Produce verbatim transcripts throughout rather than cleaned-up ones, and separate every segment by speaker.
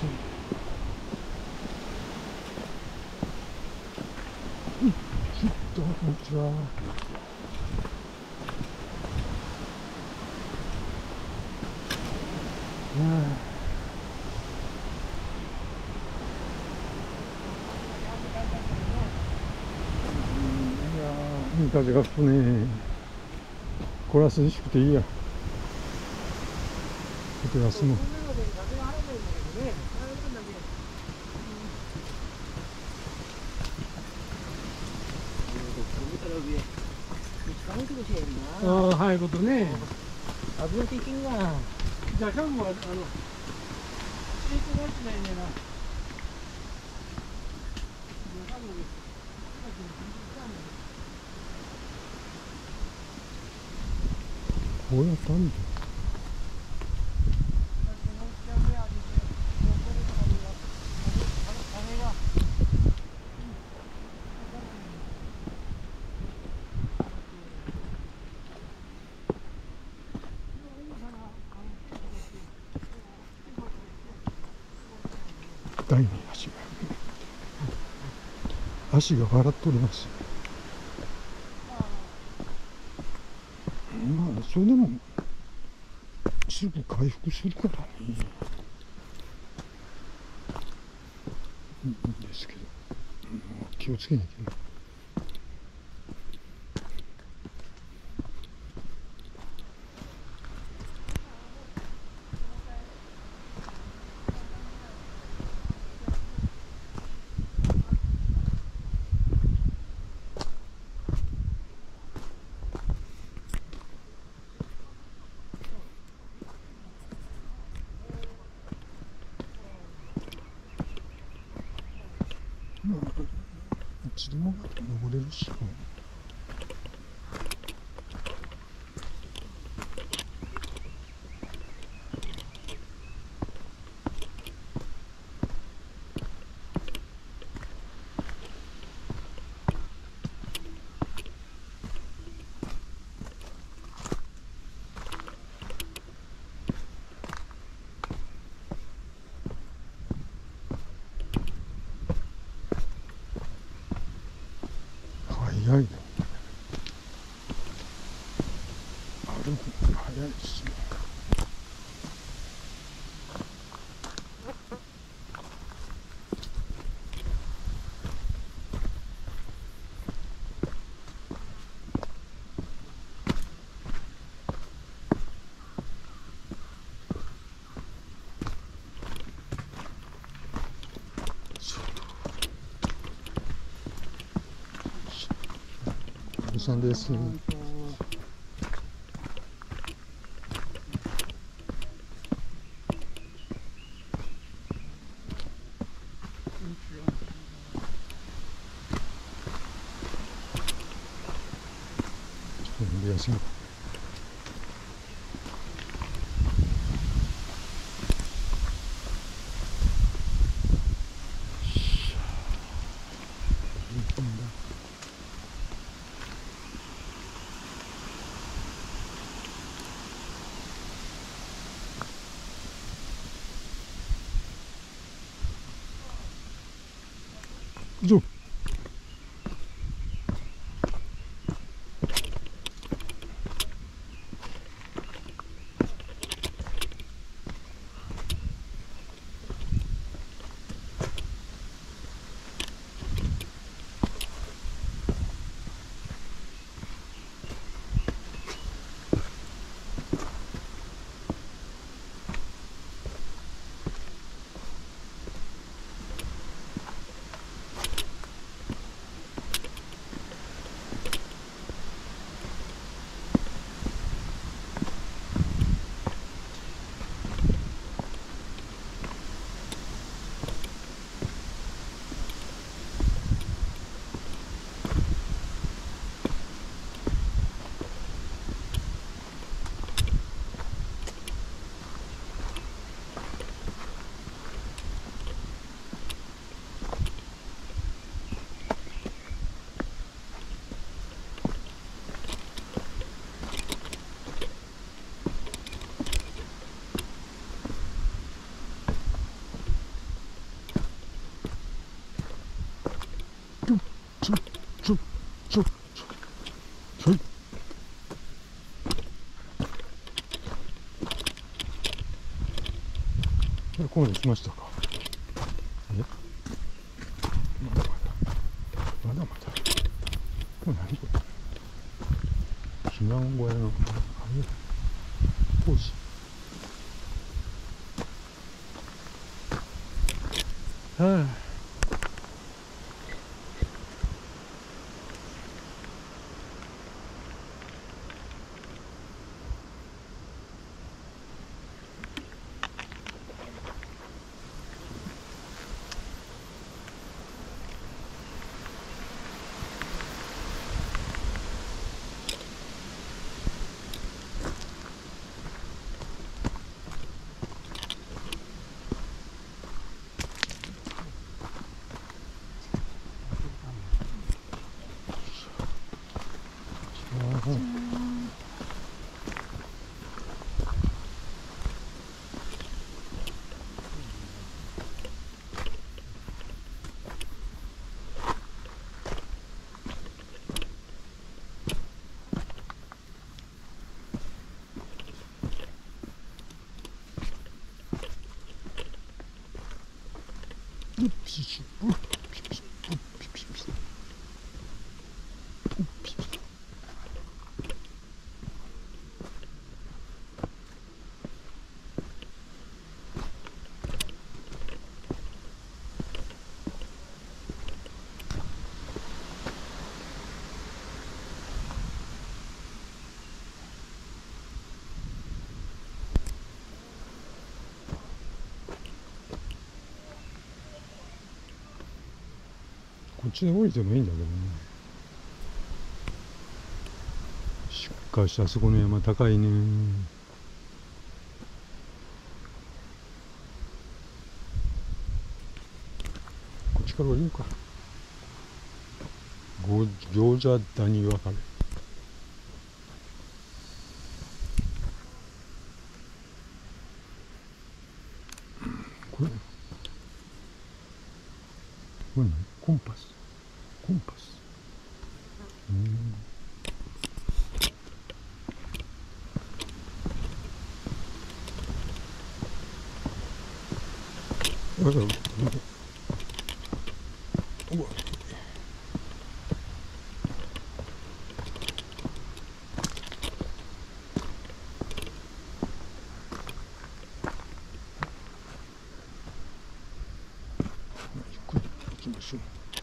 Speaker 1: うん、ちょっとこんにちは。いやー、いい風が吹くね。これは涼しくていいや。ちょっと休む。ああ、早いことね。
Speaker 2: 危ない的には。
Speaker 1: じゃあ、キャンプは、あの、していただいてないねんな。こうやったんだ。痛いね、足が。足が笑っております。まあ、それでもすぐ回復するからね。いいんですけど、気をつけなきゃいけない。まあ、いつでも登れるし。早いね。歩くのが早いですね。おじさんです。休む。以上。 ここまで来ましたか。え、まだまだまだまだ。これ何これ、避難小屋のあれ工事。はあ、ピシッ、うっピピッ、うっピピピ、うっピピ。こっちで降りてもいいんだけどね。しかしあそこの山高いね。こっちから降りるか。ご餃子谷分かれ。これこれ何、コンパス、コンパス。うん。あら、うわ、うわ、ゆっくり行きましょう。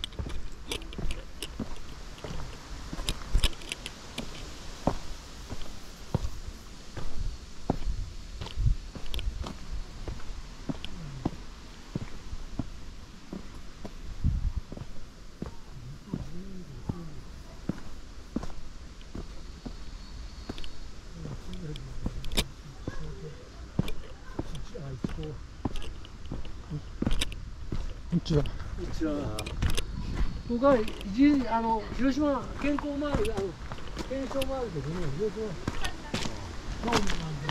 Speaker 1: こんにちは。
Speaker 2: こんにちは。僕は一あの広島健康マール、あの健康マールですね。広島。そうなん